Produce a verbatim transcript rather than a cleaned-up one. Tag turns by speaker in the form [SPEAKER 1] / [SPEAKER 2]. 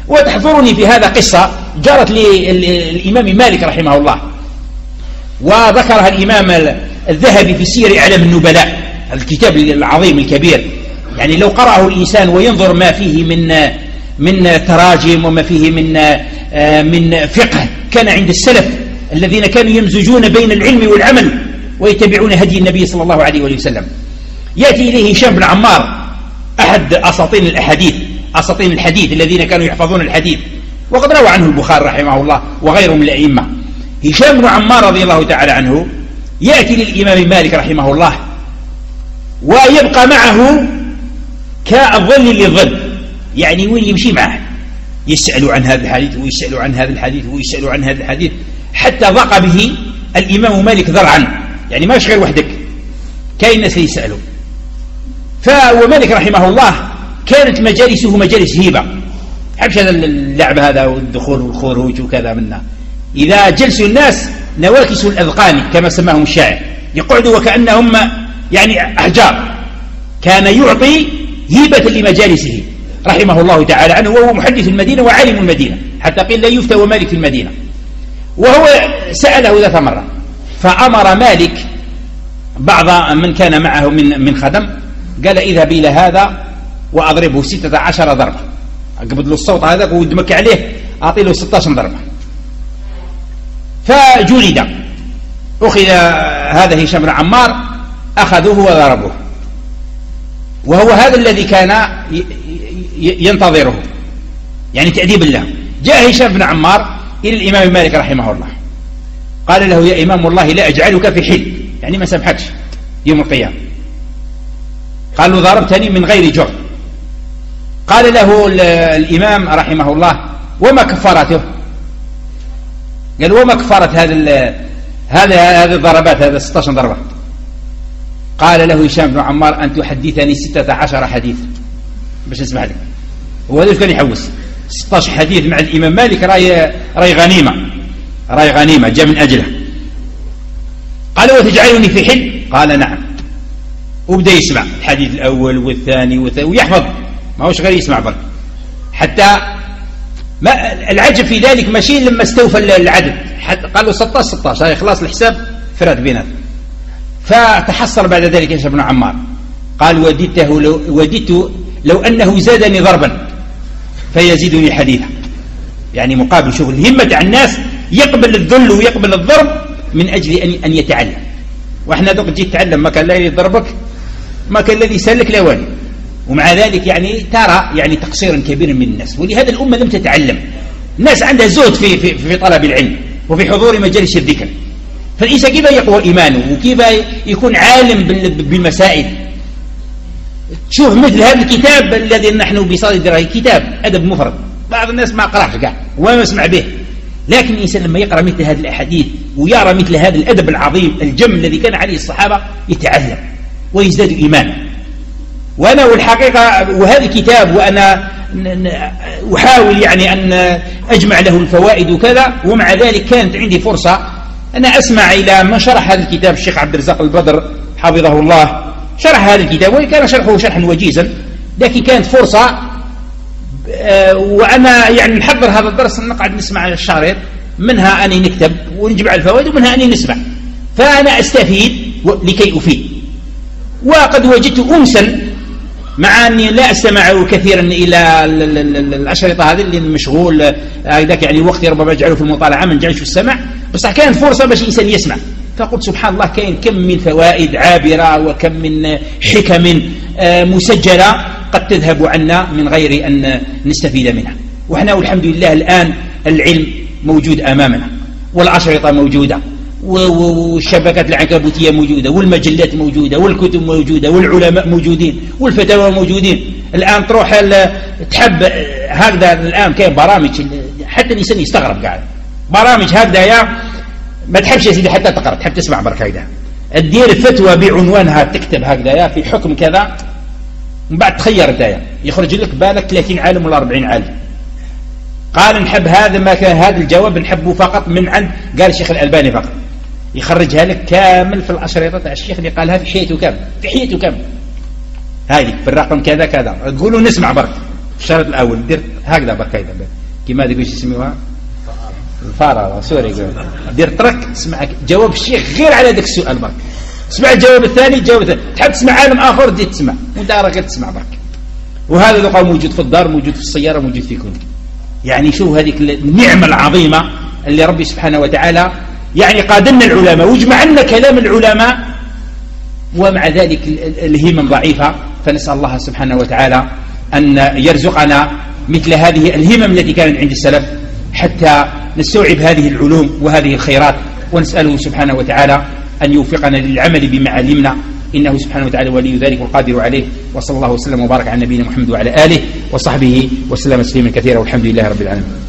[SPEAKER 1] وتحضرني في هذا قصة جرت للإمام مالك رحمه الله، وذكرها الإمام الذهبي في سير أعلام النبلاء، الكتاب العظيم الكبير. يعني لو قرأه الإنسان وينظر ما فيه من من تراجم وما فيه من من فقه كان عند السلف الذين كانوا يمزجون بين العلم والعمل ويتبعون هدي النبي صلى الله عليه وسلم. يأتي إليه هشام بن عمار أحد أساطين الأحاديث أساطين الحديث الذين كانوا يحفظون الحديث، وقد روى عنه البخاري رحمه الله وغيره من الأئمة. هشام بن عمار رضي الله تعالى عنه يأتي للإمام مالك رحمه الله ويبقى معه كالظل للظل، يعني وين يمشي معه يسأل عن هذا الحديث ويسأل عن هذا الحديث ويسأل عن هذا الحديث، حتى ضاق به الإمام مالك ذرعا، يعني ما غير وحدك كاين الناس يسألوا. فمالك رحمه الله كانت مجالسه مجالس هيبة، حبش هذا اللعب هذا والدخول والخروج وكذا منا. إذا جلسوا الناس نواكس الأذقان كما سماهم الشاعر، يقعدوا وكأنهم يعني أحجار. كان يعطي هيبة لمجالسه رحمه الله تعالى عنه، وهو محدث المدينة وعالم المدينة، حتى قيل لا يفتى ومالك في المدينة. وهو سأله ذات مرة فأمر مالك بعض من كان معه من من خدم، قال اذهب إلى هذا وأضربه ستة عشر ضربة، أقبض له الصوت هذا ودمك عليه أعطي له ستة عشر ضربة. فجلد، أخذ هذا هشام بن عمار أخذوه وضربوه، وهو هذا الذي كان ينتظره، يعني تأديب الله. جاء هشام بن عمار إلى الإمام مالك رحمه الله قال له يا إمام الله لا أجعلك في حل، يعني ما سامحكش يوم القيامة. قال له ضربتني من غير جرم. قال له الإمام رحمه الله وما كفارته؟ قال وما كفارة هذا هذا هذه الضربات، هذا ستة عشر ضربة؟ قال له هشام بن عمار أن تحدثني ستة عشر حديثا باش نسمع لك. هو هذا كان يحوس ستة عشر حديث مع الإمام مالك، راي راي غنيمة، راي غنيمة جاء من أجله. قال وتجعلني في حل؟ قال نعم. وبدأ يسمع الحديث الأول والثاني والثاني ويحفظ، ما هوش غير يسمع برك. حتى ما العجب في ذلك ماشي لما استوفى العدد، قال له ستة عشر ستة عشر هاي خلاص الحساب فراد بينات. فتحصل بعد ذلك هشام بن عمار قال وددته لو وددت لو أنه زادني ضربا فيزيدني حديثا، يعني مقابل شغل الهمة عن الناس يقبل الذل ويقبل الضرب من أجل أن أن يتعلم. وإحنا دوك تجي تتعلم ما كان لا يضربك ما كان الذي يسلك لا والي، ومع ذلك يعني ترى يعني تقصيرا كبيرا من الناس. ولهذا الأمة لم تتعلم، الناس عندها زهد في, في, في طلب العلم وفي حضور مجالس الذكر. فالإنسان كيف يقوى إيمانه وكيف يكون عالم بالمسائل. تشوف مثل هذا الكتاب الذي نحن بصدده، كتاب أدب مفرد، بعض الناس ما قرأش كاع وما يسمع به، لكن الإنسان لما يقرأ مثل هذه الأحاديث ويرى مثل هذا الأدب العظيم الجم الذي كان عليه الصحابة يتعلم ويزداد إيمانا. وأنا والحقيقة وهذا الكتاب وأنا أحاول يعني أن أجمع له الفوائد وكذا، ومع ذلك كانت عندي فرصة أنا أسمع إلى من شرح هذا الكتاب الشيخ عبد الرزاق البدر حفظه الله، شرح هذا الكتاب وإن كان شرحه شرحا وجيزا، لكن كانت فرصة وأنا يعني نحضر هذا الدرس نقعد نسمع الشريط، منها أني نكتب ونجمع الفوائد ومنها أني نسمع، فأنا أستفيد لكي أفيد. وقد وجدت أنسا مع أني لا أستمع كثيرا إلى الأشرطة هذه اللي مشغول ذاك يعني وقتي ربما أجعله في المطالعة ما نجعلش في السمع، بس كانت فرصة باش الإنسان يسمع. فقلت سبحان الله كاين كم من فوائد عابرة وكم من حكم مسجلة قد تذهب عنا من غير أن نستفيد منها. وإحنا والحمد لله الآن العلم موجود أمامنا، والأشرطة موجودة، والشبكات العنكبوتية موجودة، والمجلات موجودة، والكتب موجودة، والعلماء موجودين، والفتاوى موجودين. الآن تروح تحب هكذا، الآن كاين برامج حتى الإنسان يستغرب قاعد، برامج هكذا يا ما تحبش يا سيدي حتى تقرأ، تحب تسمع برك هكذا، الدير فتوى بعنوانها تكتب هكذا يا في حكم كذا، من بعد تخير دايا يخرج لك بالك ثلاثين عالم ولا أربعين عالم. قال نحب هذا ما كان هذا الجواب نحبه فقط من عند قال الشيخ الألباني فقط، يخرجها لك كامل في الأشرطة تاع الشيخ اللي قالها في حياته كامل، في حياته كامل هذه في الرقم كذا كذا، تقولوا نسمع برك في الشرط الأول دير هكذا برك هيدا كيما هذيك واش يسميوها الفارة سوري دير ترك تسمع جواب الشيخ غير على ذاك السؤال برك تسمع الجواب الثاني الجواب الثاني تحب تسمع عالم آخر تزيد تسمع وانت راك غير تسمع برك. وهذا يقع موجود في الدار موجود في السيارة موجود في كل. يعني شوف هذيك النعمة العظيمة اللي ربي سبحانه وتعالى يعني قادمنا العلماء وجمع لنا كلام العلماء، ومع ذلك الهمم ضعيفة. فنسأل الله سبحانه وتعالى أن يرزقنا مثل هذه الهمم التي كانت عند السلف حتى نستوعب هذه العلوم وهذه الخيرات، ونسأله سبحانه وتعالى أن يوفقنا للعمل بما علمنا، إنه سبحانه وتعالى ولي ذلك والقادر عليه. وصلى الله وسلم وبارك على نبينا محمد وعلى آله وصحبه وسلم تسليما كثيرا والحمد لله رب العالمين.